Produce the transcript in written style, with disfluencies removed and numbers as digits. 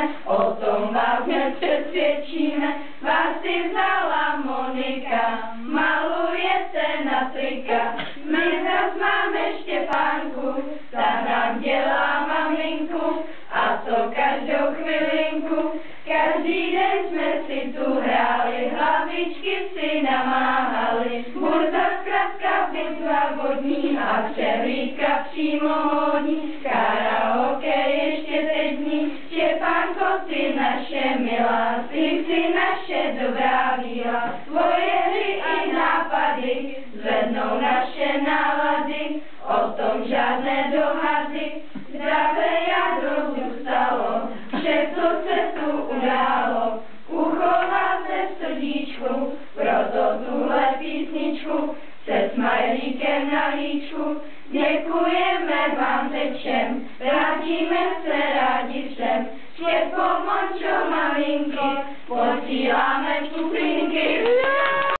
O tom vás nepřesvědčíme, vás si vzala Monika, maluje se na trika. My zas máme Štěpánku, ta nám dělá maminku, a to každou chvilinku. Každý den jsme si tu hráli, hlavičky si namáhali. Burza, zkratka, bitva vodní a přehlídka přímo módní. Karaoke ještě teď dní, Štěpánko, ty naše milá, ty naše dobrá víla. Tvoje hry i nápady zvednou naše nálady, o tom žádné dohady. Zdravé jádro zůstalo, vše, co se tu událo, uchová se v srdíčku, proto tuhle písničku se smajlíkem na líčku. Děkujeme vám teď všem, vrátíme se rádi všem, svět po Mončo maminko posílá.